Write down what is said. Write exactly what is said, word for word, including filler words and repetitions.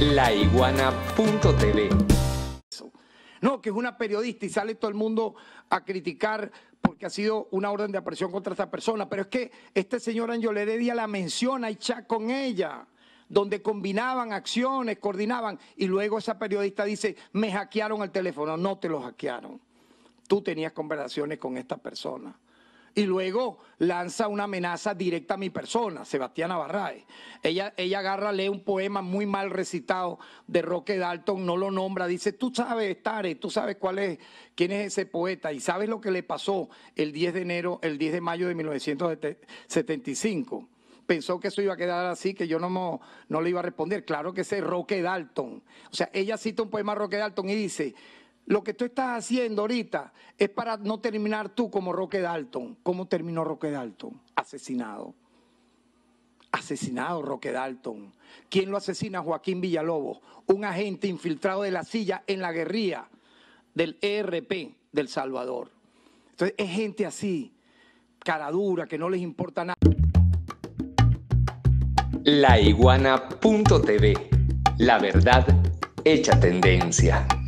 laiguana.tv. No, que es una periodista y sale todo el mundo a criticar porque ha sido una orden de aprehensión contra esta persona. Pero es que este señor Ángel Heredia la menciona y chat con ella, donde combinaban acciones, coordinaban, y luego esa periodista dice, me hackearon el teléfono. No te lo hackearon. Tú tenías conversaciones con esta persona. Y luego lanza una amenaza directa a mi persona, Sebastiana Barraez. Ella, ella agarra, lee un poema muy mal recitado de Roque Dalton, no lo nombra, dice, tú sabes, Tare, tú sabes cuál es, quién es ese poeta, y sabes lo que le pasó el diez de enero, el diez de mayo de mil novecientos setenta y cinco. Pensó que eso iba a quedar así, que yo no, no le iba a responder. Claro que ese Roque Dalton. O sea, ella cita un poema de Roque Dalton y dice, lo que tú estás haciendo ahorita es para no terminar tú como Roque Dalton. ¿Cómo terminó Roque Dalton? Asesinado. Asesinado Roque Dalton. ¿Quién lo asesina? Joaquín Villalobos, un agente infiltrado de la silla en la guerrilla del E R P del Salvador. Entonces es gente así, cara dura, que no les importa nada. laiguana punto tv. La verdad hecha tendencia.